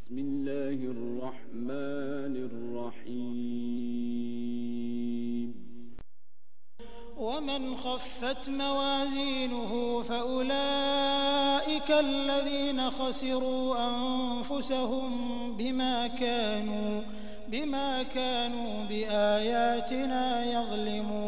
بسم الله الرحمن الرحيم ومن خفت موازينه فأولئك الذين خسروا أنفسهم بما كانوا بآياتنا يظلمون